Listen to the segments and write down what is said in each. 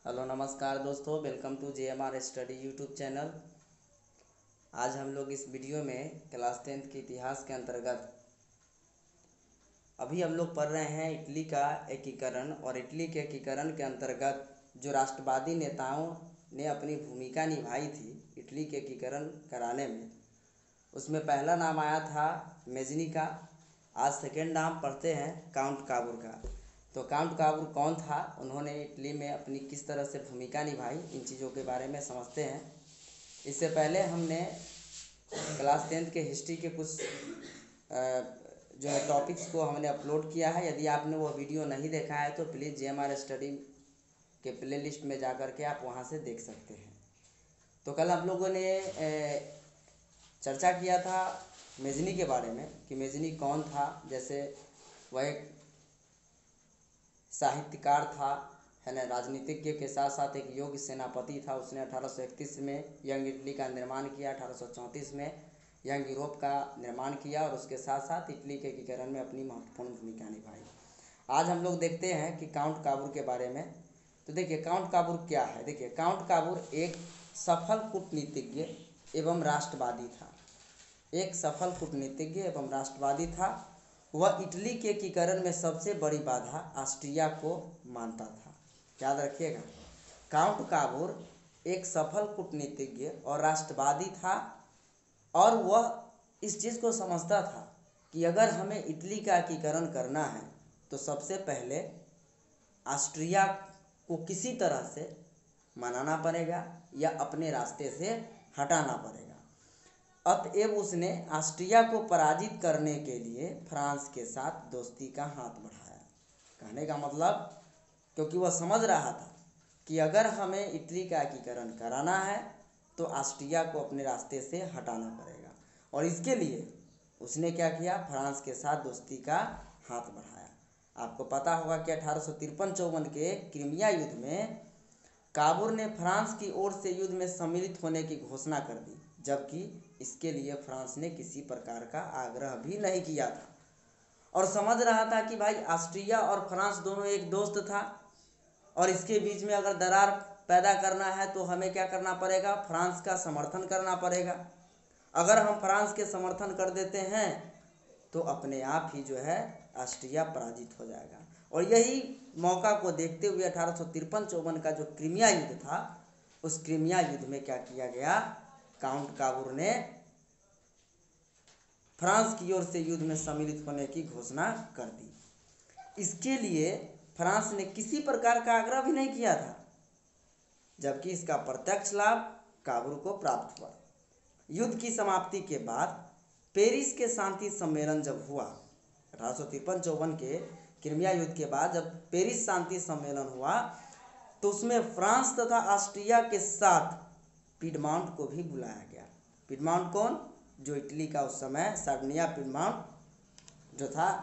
Hello नमस्कार दोस्तों, welcome to JMR study YouTube channel. आज हम लोग इस वीडियो में क्लास 10th के इतिहास के अंतर्गत अभी हम लोग पढ़ रहे हैं इटली का एकीकरण। और इटली के एकीकरण के अंतर्गत जो राष्ट्रवादी नेताओं ने अपनी भूमिका निभाई थी इटली के एकीकरण कराने में, उसमें पहला नाम आया था मेजनी का। आज सेकेंड नाम पढ़ते हैं काउंट काबूर का। तो काउंट काबूर कौन था, उन्होंने इटली में अपनी किस तरह से भूमिका निभाई, इन चीज़ों के बारे में समझते हैं। इससे पहले हमने क्लास 10th के हिस्ट्री के कुछ जो है टॉपिक्स को हमने अपलोड किया है। यदि आपने वो वीडियो नहीं देखा है तो प्लीज़ JMR स्टडी के प्लेलिस्ट में जा कर के आप वहाँ से देख सकते हैं। तो कल हम लोगों ने चर्चा किया था मेजनी के बारे में कि मेजनी कौन था। जैसे वह एक साहित्यकार था, है ना, राजनीतिज्ञ के साथ साथ एक योग्य सेनापति था। उसने 1831 में यंग इटली का निर्माण किया, 1834 में यंग यूरोप का निर्माण किया और उसके साथ साथ इटली के एकीकरण में अपनी महत्वपूर्ण भूमिका निभाई। आज हम लोग देखते हैं कि काउंट काबूर के बारे में। तो देखिए काउंट काबूर क्या है। देखिए काउंट काबूर एक सफल कूटनीतिज्ञ एवं राष्ट्रवादी था। एक सफल कूटनीतिज्ञ एवं राष्ट्रवादी था। वह इटली के एकीकरण में सबसे बड़ी बाधा ऑस्ट्रिया को मानता था। याद रखिएगा, काउंट काबूर एक सफल कूटनीतिज्ञ और राष्ट्रवादी था और वह इस चीज़ को समझता था कि अगर हमें इटली का एकीकरण करना है तो सबसे पहले ऑस्ट्रिया को किसी तरह से मनाना पड़ेगा या अपने रास्ते से हटाना पड़ेगा। अतएव उसने ऑस्ट्रिया को पराजित करने के लिए फ्रांस के साथ दोस्ती का हाथ बढ़ाया। कहने का मतलब, क्योंकि वह समझ रहा था कि अगर हमें इटली का एकीकरण कराना है तो ऑस्ट्रिया को अपने रास्ते से हटाना पड़ेगा। और इसके लिए उसने क्या किया, फ्रांस के साथ दोस्ती का हाथ बढ़ाया। आपको पता होगा कि 1853-54 के क्रीमिया युद्ध में काबूर ने फ्रांस की ओर से युद्ध में सम्मिलित होने की घोषणा कर दी, जबकि इसके लिए फ्रांस ने किसी प्रकार का आग्रह भी नहीं किया था और समझ रहा था कि भाई ऑस्ट्रिया और फ्रांस दोनों एक दोस्त था और इसके बीच में अगर दरार पैदा करना है तो हमें क्या करना पड़ेगा, फ्रांस का समर्थन करना पड़ेगा। अगर हम फ्रांस के समर्थन कर देते हैं तो अपने आप ही जो है ऑस्ट्रिया पराजित हो जाएगा। और यही मौका को देखते हुए 1853-54 का जो क्रीमिया युद्ध था, उस क्रीमिया युद्ध में क्या किया गया, काउंट काबूर ने फ्रांस की ओर से युद्ध में सम्मिलित होने की घोषणा कर दी। इसके लिए फ्रांस ने किसी प्रकार का आग्रह भी नहीं किया था, जबकि इसका प्रत्यक्ष लाभ काबूर को प्राप्त हुआ। युद्ध की समाप्ति के बाद पेरिस के शांति सम्मेलन जब हुआ, 1853-54 के क्रीमिया युद्ध के बाद जब पेरिस शांति सम्मेलन हुआ तो उसमें फ्रांस तथा ऑस्ट्रिया के साथ पिडमाउंट को भी बुलाया गया। पिडमाउंट कौन, जो इटली का उस समय सर्डिनिया पिडमाउंट जो था,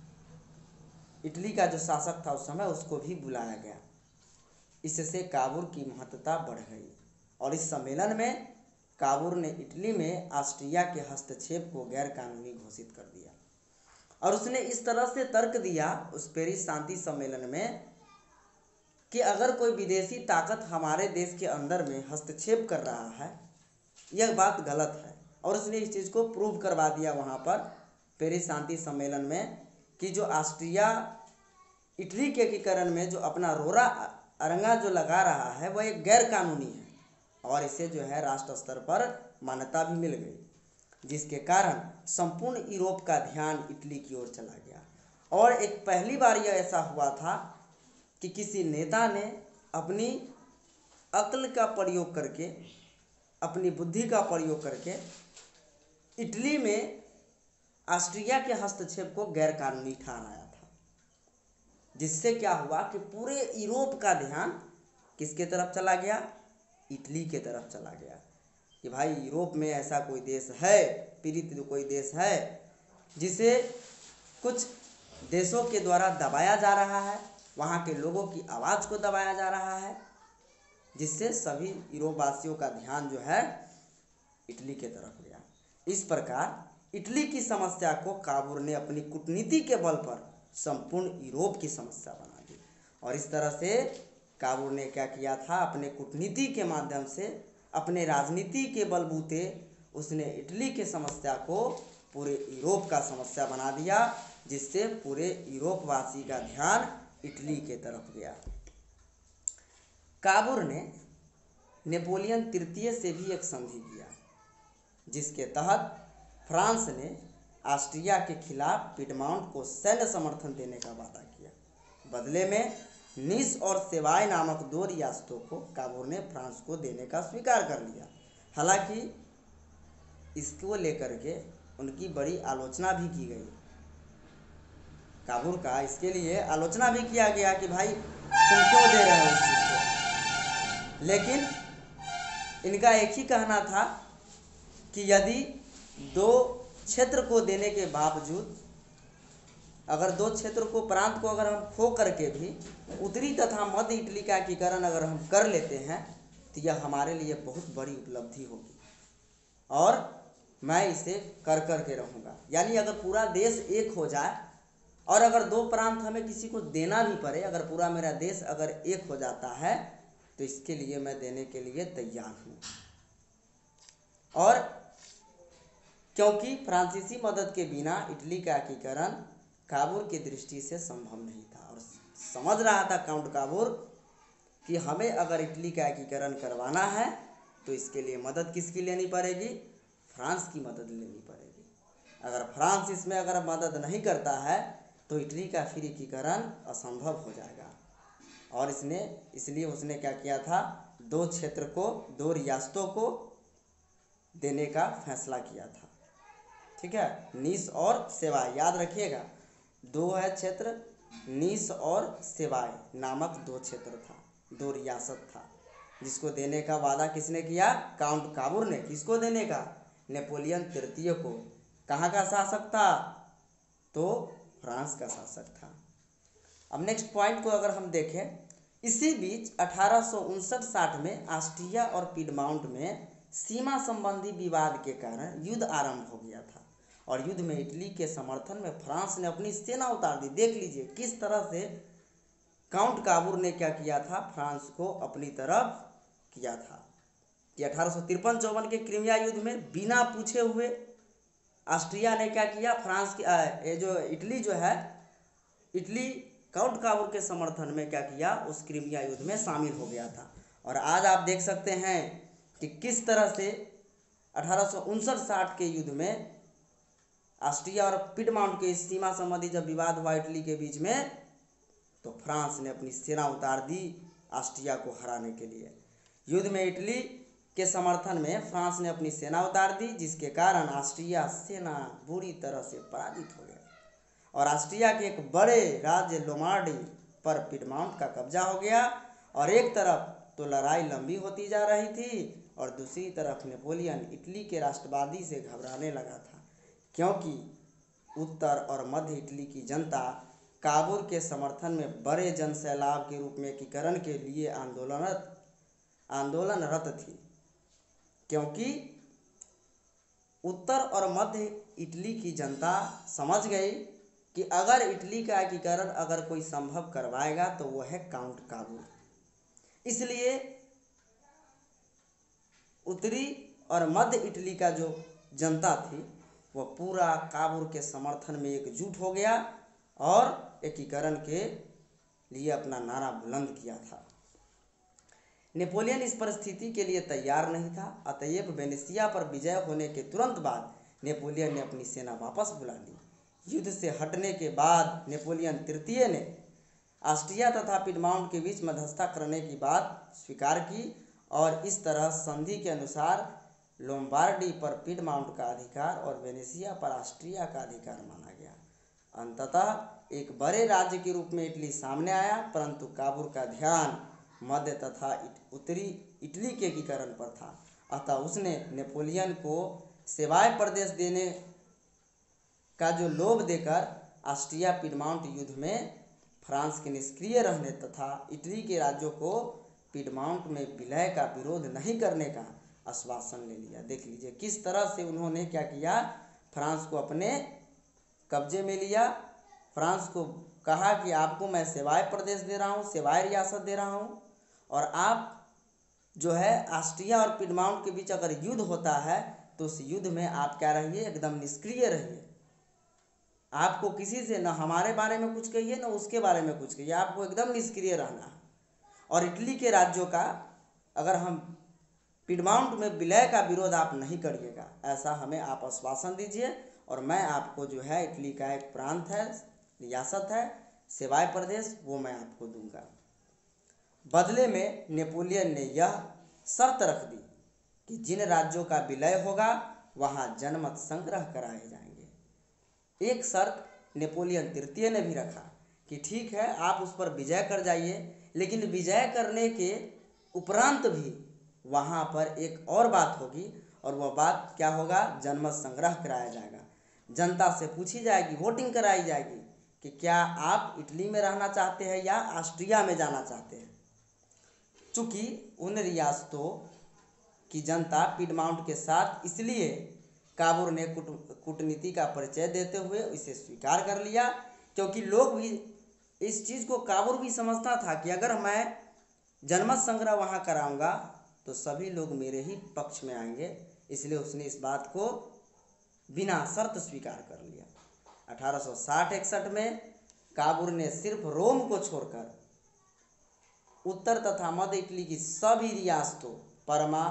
इटली का जो शासक था उस समय, उसको भी बुलाया गया। इससे काबूर की महत्ता बढ़ गई और इस सम्मेलन में काबूर ने इटली में ऑस्ट्रिया के हस्तक्षेप को गैर कानूनी घोषित कर दिया। और उसने इस तरह से तर्क दिया उस पेरिस शांति सम्मेलन में कि अगर कोई विदेशी ताकत हमारे देश के अंदर में हस्तक्षेप कर रहा है, यह बात गलत है। और उसने इस चीज़ को प्रूव करवा दिया वहाँ पर पेरिस शांति सम्मेलन में कि जो ऑस्ट्रिया इटली के एकीकरण में जो अपना रोरा अरंगा जो लगा रहा है वह एक गैर कानूनी है और इसे जो है राष्ट्र स्तर पर मान्यता भी मिल गई, जिसके कारण संपूर्ण यूरोप का ध्यान इटली की ओर चला गया। और एक पहली बार यह ऐसा हुआ था कि किसी नेता ने अपनी अक्ल का प्रयोग करके, अपनी बुद्धि का प्रयोग करके इटली में ऑस्ट्रिया के हस्तक्षेप को गैर कानूनी ठहराया था, जिससे क्या हुआ कि पूरे यूरोप का ध्यान किसके तरफ चला गया, इटली के तरफ चला गया कि भाई यूरोप में ऐसा कोई देश है, पीड़ित कोई देश है जिसे कुछ देशों के द्वारा दबाया जा रहा है, वहाँ के लोगों की आवाज़ को दबाया जा रहा है, जिससे सभी यूरोप वासियों का ध्यान जो है इटली के तरफ गया। इस प्रकार इटली की समस्या को काबूर ने अपनी कूटनीति के बल पर संपूर्ण यूरोप की समस्या बना दी और इस तरह से काबुल ने क्या किया था, अपने कूटनीति के माध्यम से, अपने राजनीति के बलबूते उसने इटली की समस्या को पूरे यूरोप का समस्या बना दिया, जिससे पूरे यूरोपवासी का ध्यान इटली के तरफ गया। काबुल ने नेपोलियन तृतीय से भी एक संधि किया, जिसके तहत फ्रांस ने ऑस्ट्रिया के खिलाफ पिडमाउंट को सैन्य समर्थन देने का वादा किया। बदले में नीस और सेवाय नामक 2 रियासतों को काबुल ने फ्रांस को देने का स्वीकार कर लिया। हालांकि इसको लेकर के उनकी बड़ी आलोचना भी की गई। काबुल का इसके लिए आलोचना भी किया गया कि भाई तुम क्यों दे रहे हो इस चीज़ को। लेकिन इनका एक ही कहना था कि यदि 2 क्षेत्र को देने के बावजूद, अगर 2 क्षेत्र को, प्रांत को अगर हम खो करके भी उत्तरी तथा मध्य इटली का एकीकरण अगर हम कर लेते हैं तो यह हमारे लिए बहुत बड़ी उपलब्धि होगी और मैं इसे कर कर के रहूँगा। यानी अगर पूरा देश एक हो जाए और अगर 2 प्रांत हमें किसी को देना भी पड़े, अगर पूरा मेरा देश अगर एक हो जाता है तो इसके लिए मैं देने के लिए तैयार हूँ। और क्योंकि फ्रांसीसी मदद के बिना इटली का एकीकरण काबुल की दृष्टि से संभव नहीं था और समझ रहा था काउंट काबुल कि हमें अगर इटली का एकीकरण करवाना है तो इसके लिए मदद किसकी लेनी पड़ेगी, फ्रांस की मदद लेनी पड़ेगी। अगर फ्रांस इसमें अगर मदद नहीं करता है तो इटली का फिर एकीकरण असंभव हो जाएगा। और इसलिए उसने क्या किया था, 2 क्षेत्र को, 2 रियासतों को देने का फैसला किया था। ठीक है, नीस और सेवाय, याद रखिएगा 2 है क्षेत्र, नीस और सेवाय नामक 2 क्षेत्र था, 2 रियासत था, जिसको देने का वादा किसने किया, काउंट काबुल ने। किसको देने का, नेपोलियन तृतीय को। कहाँ का शासक था, तो फ्रांस का शासक था। अब नेक्स्ट पॉइंट को अगर हम देखें, इसी बीच 1859-60 में ऑस्ट्रिया और पिडमाउंट में सीमा संबंधी विवाद के कारण युद्ध आरंभ हो गया था और युद्ध में इटली के समर्थन में फ्रांस ने अपनी सेना उतार दी। देख लीजिए किस तरह से काउंट काबुल ने क्या किया था, फ्रांस को अपनी तरफ किया था कि 1853-54 के क्रीमिया युद्ध में बिना पूछे हुए ऑस्ट्रिया ने क्या किया, फ्रांस की ये जो इटली जो है, इटली काउंट काबुल के समर्थन में क्या किया, उस क्रीमिया युद्ध में शामिल हो गया था। और आज आप देख सकते हैं कि किस तरह से 1859-60 के युद्ध में ऑस्ट्रिया और पिडमाउंट के सीमा संबंधी जब विवाद हुआ इटली के बीच में, तो फ्रांस ने अपनी सेना उतार दी ऑस्ट्रिया को हराने के लिए। युद्ध में इटली के समर्थन में फ्रांस ने अपनी सेना उतार दी, जिसके कारण ऑस्ट्रिया सेना बुरी तरह से पराजित हो गया और ऑस्ट्रिया के एक बड़े राज्य लोमार्डी पर पिडमाउंट का कब्जा हो गया। और एक तरफ तो लड़ाई लंबी होती जा रही थी और दूसरी तरफ नेपोलियन इटली के राष्ट्रवादी से घबराने लगा था, क्योंकि उत्तर और मध्य इटली की जनता काबुल के समर्थन में बड़े जनसैलाब के रूप में एकीकरण के लिए आंदोलनरत थी। क्योंकि उत्तर और मध्य इटली की जनता समझ गई कि अगर इटली का एकीकरण अगर कोई संभव करवाएगा तो वह है काउंट काबुल। इसलिए उत्तरी और मध्य इटली का जो जनता थी वह पूरा काबुल के समर्थन में एकजुट हो गया और एकीकरण के लिए अपना नारा बुलंद किया था। नेपोलियन इस परिस्थिति के लिए तैयार नहीं था, अतएव वेनेशिया पर विजय होने के तुरंत बाद नेपोलियन ने अपनी सेना वापस बुला ली। युद्ध से हटने के बाद नेपोलियन तृतीय ने ऑस्ट्रिया तथा पिडमाउंट के बीच मध्यस्थता करने की बात स्वीकार की और इस तरह संधि के अनुसार लोम्बार्डी पर पिडमाउंट का अधिकार और वेनेशिया पर ऑस्ट्रिया का अधिकार माना गया। अंततः एक बड़े राज्य के रूप में इटली सामने आया, परंतु काबुल का ध्यान मध्य तथा उत्तरी इटली के एकीकरण पर था। अतः उसने नेपोलियन को सेवाय प्रदेश देने का जो लोभ देकर ऑस्ट्रिया पिडमाउंट युद्ध में फ्रांस के निष्क्रिय रहने तथा इटली के राज्यों को पिडमाउंट में विलय का विरोध नहीं करने का आश्वासन ले लिया। देख लीजिए किस तरह से उन्होंने क्या किया, फ्रांस को अपने कब्जे में लिया। फ्रांस को कहा कि आपको मैं सेवाय प्रदेश दे रहा हूँ, सेवाय रियासत दे रहा हूँ, और आप जो है ऑस्ट्रिया और पिडमाउंट के बीच अगर युद्ध होता है तो उस युद्ध में आप क्या रहिए, एकदम निष्क्रिय रहिए। आपको किसी से न हमारे बारे में कुछ कहिए न उसके बारे में कुछ कहिए, आपको एकदम निष्क्रिय रहना है। और इटली के राज्यों का अगर हम पिडमाउंट में विलय का विरोध आप नहीं करिएगा, ऐसा हमें आप आश्वासन दीजिए। और मैं आपको जो है इटली का एक प्रांत है, रियासत है, सेवाय प्रदेश, वो मैं आपको दूंगा। बदले में नेपोलियन ने यह शर्त रख दी कि जिन राज्यों का विलय होगा वहाँ जनमत संग्रह कराए जाएंगे। एक शर्त नेपोलियन तृतीय ने भी रखा कि ठीक है आप उस पर विजय कर जाइए, लेकिन विजय करने के उपरांत भी वहाँ पर एक और बात होगी, और वह बात क्या होगा, जनमत संग्रह कराया जाएगा। जनता से पूछी जाएगी, वोटिंग कराई जाएगी कि क्या आप इटली में रहना चाहते हैं या ऑस्ट्रिया में जाना चाहते हैं। चूँकि उन रियासतों की जनता पिडमाउंट के साथ, इसलिए काबूर ने कूटनीति का परिचय देते हुए इसे स्वीकार कर लिया, क्योंकि लोग भी इस चीज़ को काबूर भी समझता था कि अगर मैं जनमत संग्रह वहाँ कराऊंगा तो सभी लोग मेरे ही पक्ष में आएंगे, इसलिए उसने इस बात को बिना शर्त स्वीकार कर लिया। 1860-61 में काबूर ने सिर्फ रोम को छोड़कर उत्तर तथा मध्य इटली की सभी रियासतों परमा,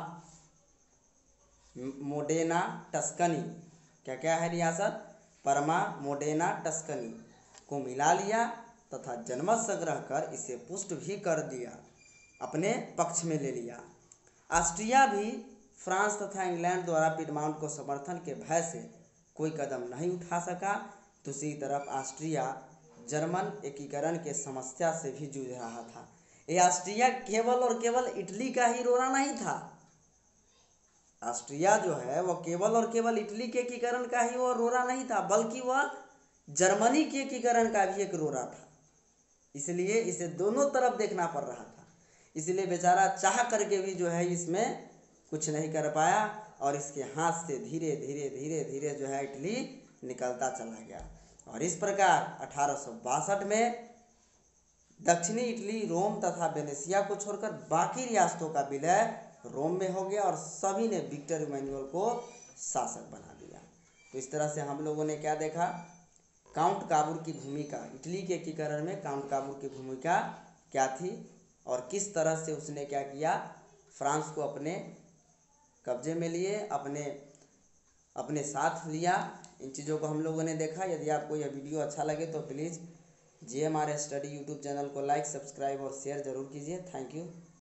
मोडेना, टस्कनी, क्या क्या है रियासत, परमा, मोडेना, टस्कनी को मिला लिया तथा जनमत संग्रह कर इसे पुष्ट भी कर दिया, अपने पक्ष में ले लिया। ऑस्ट्रिया भी फ्रांस तथा इंग्लैंड द्वारा पिडमाउंट को समर्थन के भय से कोई कदम नहीं उठा सका। दूसरी तरफ ऑस्ट्रिया जर्मन एकीकरण के समस्या से भी जूझ रहा था। ये ऑस्ट्रिया केवल और केवल इटली का ही रोना नहीं था। ऑस्ट्रिया जो है वह केवल और केवल इटली के एकीकरण का ही वो रोना नहीं था, बल्कि वह जर्मनी के एकीकरण का भी एक रोना था। इसलिए इसे दोनों तरफ देखना पड़ रहा था। इसलिए बेचारा चाह करके भी जो है इसमें कुछ नहीं कर पाया, और इसके हाथ से धीरे धीरे धीरे धीरे जो है इटली निकलता चला गया। और इस प्रकार 1862 में दक्षिणी इटली, रोम तथा वेनेशिया को छोड़कर बाकी रियासतों का विलय रोम में हो गया और सभी ने विक्टर इमैनुअल को शासक बना दिया। तो इस तरह से हम लोगों ने क्या देखा, काउंट काबूर की भूमिका, इटली के एकीकरण में काउंट काबूर की भूमिका क्या थी और किस तरह से उसने क्या किया, फ्रांस को अपने कब्जे में लिए, अपने साथ लिया। इन चीज़ों को हम लोगों ने देखा। यदि आपको यह वीडियो अच्छा लगे तो please JMR study YouTube channel को लाइक, सब्सक्राइब और शेयर ज़रूर कीजिए। Thank you.